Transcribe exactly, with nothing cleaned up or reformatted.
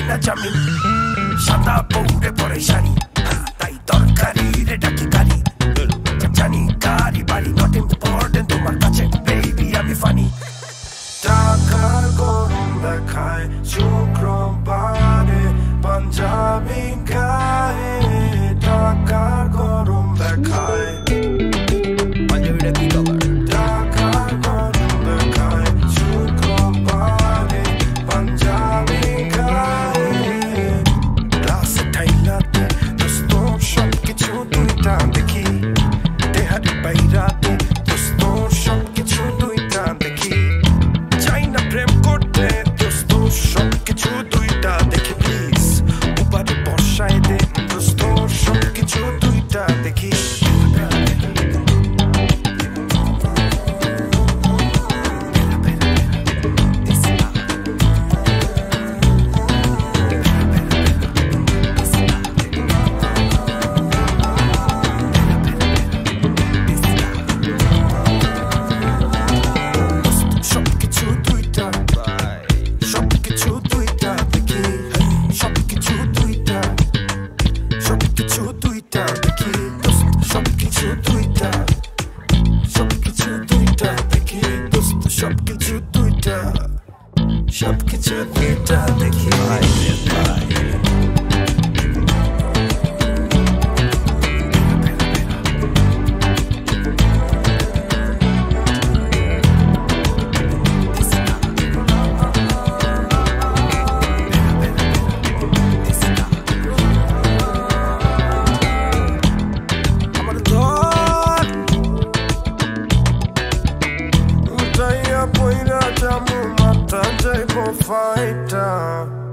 না জামিন সাদা পৌড়ে পরে শাড়ি তাই দরকারি রে ডাকি গাড়ি জানি গাড়ি বাড়ি নট ইম্পর্টেন্ট তোমার কাছে বেবি আমি ফানি টাকার গরম দেখায় শুক্রবারে পাঞ্জাবি গায়ে টাকার গরম দেখায় পাঞ্জাবিটা কি খবর টাকার গরম দেখায় শুক্রবারে পাঞ্জাবি গায়ে গ্লাসে ঠাইলাতে দোস্ত সব কিছু দুইটা দেখি দেহারি বাইরাতে দোস্ত সব কিছু দুইটা দেখি চাই না প্রেম করতে দোস্ত সব কিছু দুইটা দেখি প্লিজ উপরে বসায় দে দোস্ত সব কিছু দুইটা দেখি Fighter